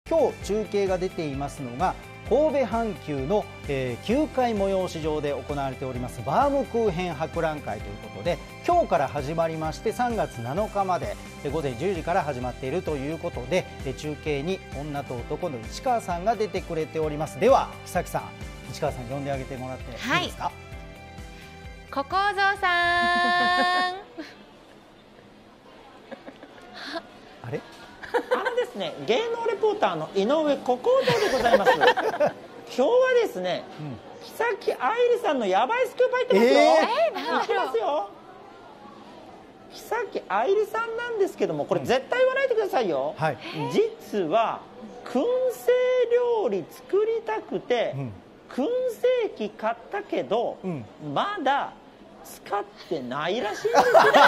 今日中継が出ていますのが神戸阪急の、9階催し場で行われておりますバームクーヘン博覧会ということで、今日から始まりまして3月7日まで午前10時から始まっているということで、中継に女と男の市川さんが出てくれております。では木崎さん、市川さん呼んであげてもらっていいですか。はい、 小公造さんあれですね、芸能レポーターの井上小公造でございます。今日はですね、木崎愛理さんのヤバいスクープ入ってますよ。入ってますよ。木崎愛理さんなんですけども、これ絶対言わないでくださいよ。はい、実は燻製料理作りたくて、燻製機買ったけど、まだ使ってないらしいんですよ。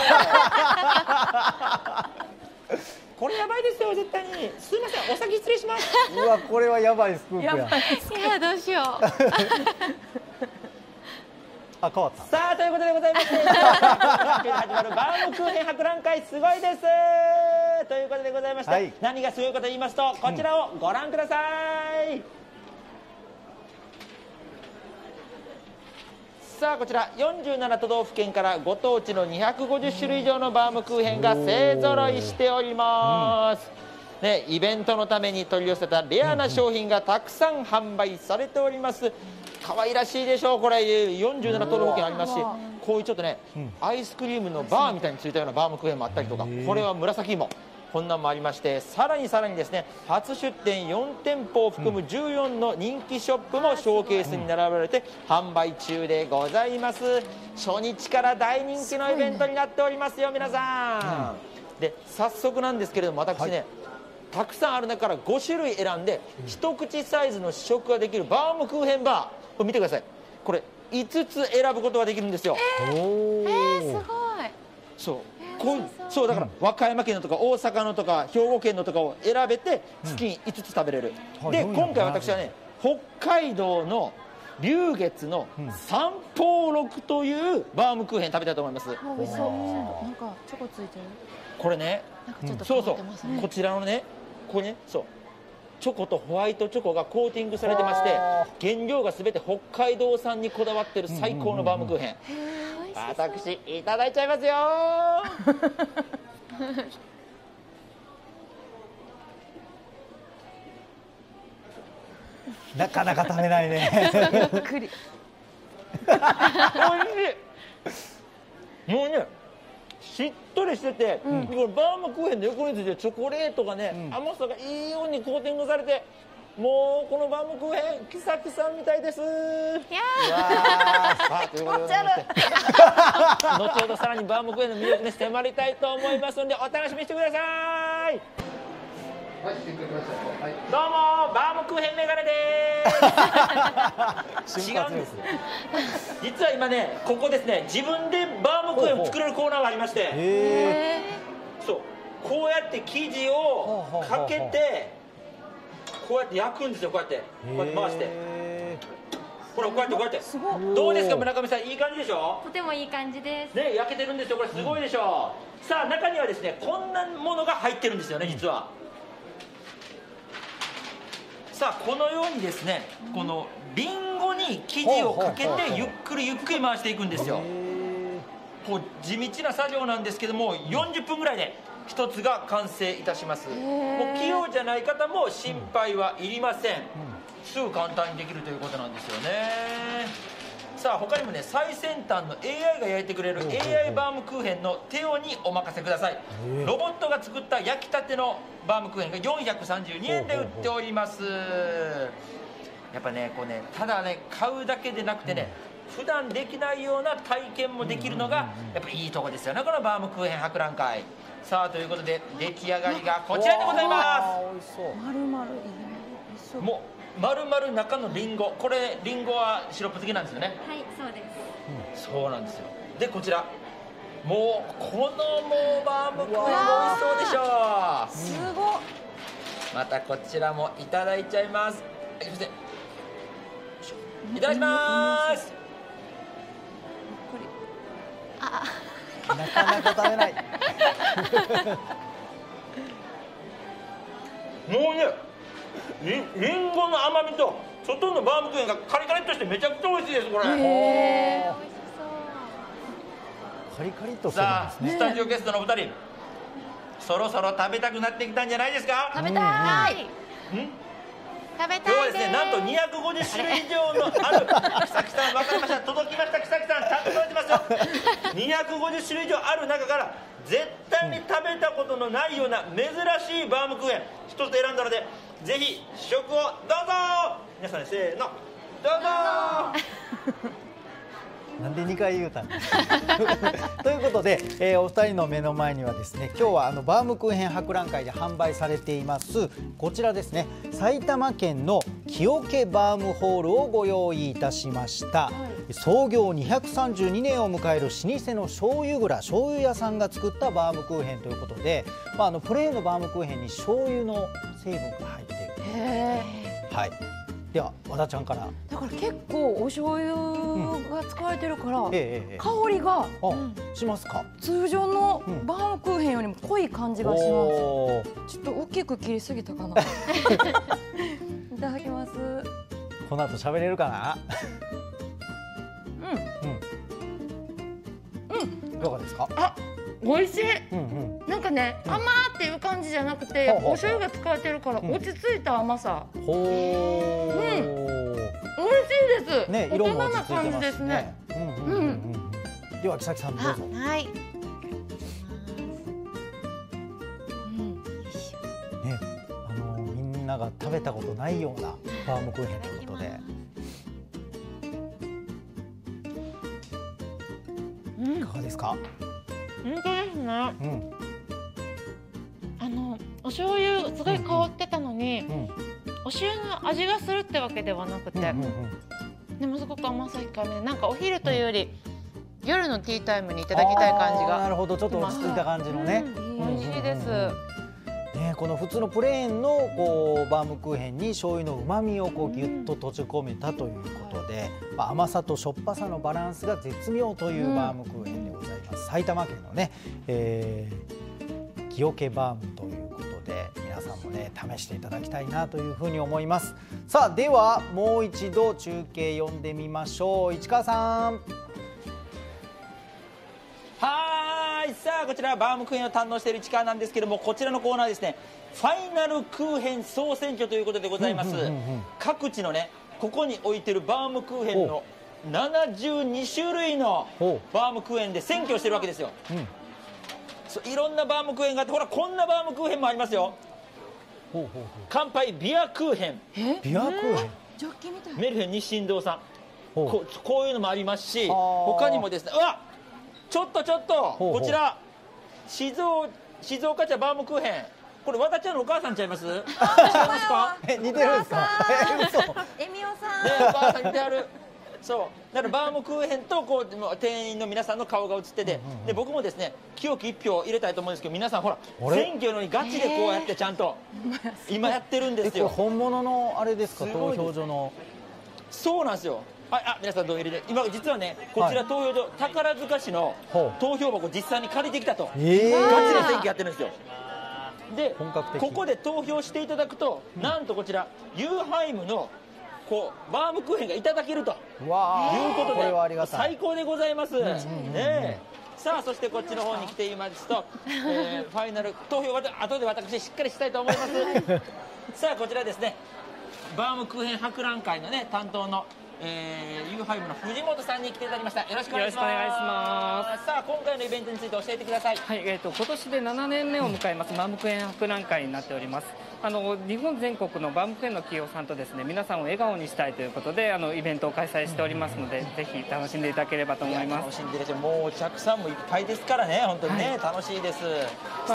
これやばいですよ、絶対に。すいません、お先失礼します。 うわ、これはやばいスクープや。 いや、どうしよう。 あ、変わった。 さあ、ということでございまして、始まるバームクーヘン博覧会すごいです。ということでございまして、はい、何がすごいかと言いますと、こちらをご覧ください。さあ、こちら47都道府県からご当地の250種類以上のバームクーヘンが勢ぞろいしております。ね、イベントのために取り寄せたレアな商品がたくさん販売されております。可愛らしいでしょう。これ47都道府県ありますし、こういうちょっとね、アイスクリームのバーみたいについたようなバームクーヘンもあったりとか、これは紫芋、こんなんもありまして、さらにですね、初出店4店舗を含む14の人気ショップもショーケースに並べられて販売中でございます。初日から大人気のイベントになっておりますよ、皆さん。で、早速なんですけれども、私ね、たくさんある中から5種類選んで、一口サイズの試食ができるバームクーヘンバー、これ見てください。これ5つ選ぶことができるんですよ。 すごい。 そうだから和歌山県のとか大阪のとか兵庫県のとかを選べて月に5つ食べれる。で、今回私はね、北海道の龍月の三宝六というバームクーヘン食べたいと思います。 美味しそう。なんかチョコついてる。 これね、そうそう、こちらのね、これね、そうチョコとホワイトチョコがコーティングされてまして、原料がすべて北海道産にこだわってる最高のバームクーヘン。私いただいちゃいますよ。 なかなか食べないね。 ゆっくり。 おいしい。もうね、しっとりしてて、これバームクーヘンの横についてチョコレートがね、甘さがいいようにコーティングされて、もうこのバームクーヘン木崎さんみたいです。いやー、ということでございまして、後ほどさらにバームクーヘンの魅力に迫りたいと思いますので、お楽しみにしてください。はい、どうもバームクーヘンメガネです。違うんです。実は今ね、ここですね、自分でバームクーヘンを作れるコーナーがありまして、そう、こうやって生地をかけて、こうやって焼くんですよ。こうやって回して、ほら、こうやってどうですか、村上さん、いい感じでしょ。 とてもいい感じですね、焼けてるんですよ。これすごいでしょ。さあ、中にはですね、こんなものが入ってるんですよね、実は。さあ、このようにですね、このリンゴに生地をかけてゆっくり回していくんですよ。こう地道な作業なんですけども、40分ぐらいで一つが完成いたします。もう器用じゃない方も心配はいりません。すぐ簡単にできるということなんですよね。さあ、他にもね、最先端の AI が焼いてくれる AI バームクーヘンのテオにお任せください。ロボットが作った焼きたてのバームクーヘンが432円で売っております。やっぱね、こうね、ただね、買うだけでなくてね、普段できないような体験もできるのがやっぱいいとこですよね、このバームクーヘン博覧会。さあ、ということで出来上がりがこちらでございます。もう丸々中のリンゴ、これリンゴはシロップ漬けなんですよね。 はい、そうです。 そうなんですよ。で、こちらもうこのもうバームクーヘン美味しそうでしょう。 すごっ。 またこちらもいただいちゃいます。すいません、いただきます。 なかなか食べない。 もうね、 リンゴの甘みと外のバームクーヘンがカリカリっとしてめちゃくちゃ美味しいですこれ。 美味しカリカリっとするんさあ、 ですね。 スタジオゲストのお二人、そろそろ食べたくなってきたんじゃないですか。 そう。食べたい。食べ今日はたいですね、なんと250種類以上のある、草木さん分かりました、届きました、草木さん、ちゃんと届いてますよ。250種類以上ある中から絶対に食べたことのないような珍しいバームクーヘン一つ選んだので、ぜひ試食をどうぞ。皆さんせーの、どうぞ。 なんで2回言うたんですかということで、お二人の目の前にはですね、今日はバームクーヘン博覧会で販売されていますこちらですね、埼玉県の清家バームホールをご用意いたしました、創業232年を迎える老舗の醤油蔵、醤油屋さんが作ったバームクーヘンということで、プレーンのバームクーヘンに醤油の成分が入っている。はい、では和田ちゃんから。 だから結構お醤油が使われてるから、香りがしますか。 通常のバームクーヘンよりも濃い感じがします。ちょっと大きく切りすぎたかな。いただきます。 この後喋れるかな。いかがですか。 あ、美味しい。なんかね、甘っていう感じじゃなくて、お醤油が使われてるから落ち着いた甘さ。美味しいです。 ね、 大人な感じですね。 では木崎さんどうぞ。 はい。 ね、みんなが食べたことないようなバームクーヘンということで。いかがですか。 本当ですね。お醤油すごい香ってたのに、お塩の味がするってわけではなくて、でもすごく甘さ控えめで、なんかお昼というより夜のティータイムにいただきたい感じが。 なるほど、ちょっと落ち着いた感じのね。 美味しいです。 ね、この普通のプレーンのバームクーヘンに醤油の旨味をギュッと閉じ込めたということで、甘さとしょっぱさのバランスが絶妙というバームクーヘンでございます。埼玉県のね、清家バームということで、皆さんもね試していただきたいなというふうに思います。さあ、ではもう一度中継読んでみましょう。市川さん。 はい、さあこちらバームクーヘンを堪能している市川なんですけども、こちらのコーナーですね、ファイナルクーヘン総選挙ということでございます。各地のね、ここに置いてるバームクーヘンの72種類のバームクーヘンで選挙をしてるわけですよ。いろんなバームクーヘンがあって、ほらこんなバームクーヘンもありますよ。乾杯ビアクーヘン。 ビアクーヘン。 ジョッキみたい。 メルヘン日清堂さん。こういうのもありますし、他にもですね、うわ、ちょっとこちら静岡茶バームクーヘン。これ和田ちゃんのお母さんちゃいます？違いますか？ 似てるんですか？ エミオさん。 ね、お母さん似てある。そうだからバームクーヘンと店員の皆さんの顔が映ってて、で僕もですね清き一票を入れたいと思うんですけど、皆さんほら選挙のにガチでこうやってちゃんと今やってるんですよ。 本物のあれですか？投票所の。 そうなんですよ。皆さんどう入れて、今実はねこちら投票所、宝塚市の投票箱実際に借りてきたと、ガチで選挙やってるんですよ。でここで投票していただくと、なんとこちらユーハイムのバームクーヘンがいただけるということで、最高でございます。さあそしてこっちの方に来ていますと、ファイナル投票は後で私しっかりしたいと思います。さあこちらですね、バームクーヘン博覧会のね担当のユーハイムの藤本さんに来ていただきました。よろしくお願いします。さあ今回のイベントについて教えてください。 はい、今年で7年目を迎えますバームクーヘン博覧会になっております。日本全国のバームクーヘンの企業さんとですね、皆さんを笑顔にしたいということでイベントを開催しておりますので、ぜひ楽しんでいただければと思います。 楽しんでいらっしゃる、もうお客さんもいっぱいですからね、本当にね、楽しいです。